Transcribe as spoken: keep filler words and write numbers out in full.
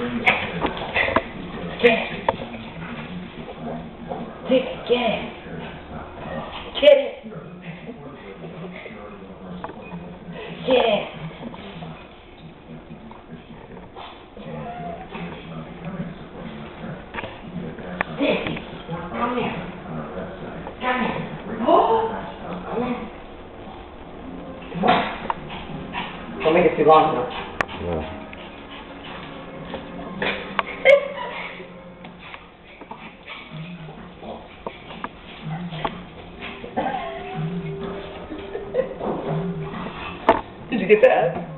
Get it. Get it. Get it. Get it. Get it. Sissy, come here. Come here. Oh, come here. Don't make it too long now. Yeah. Did you get that?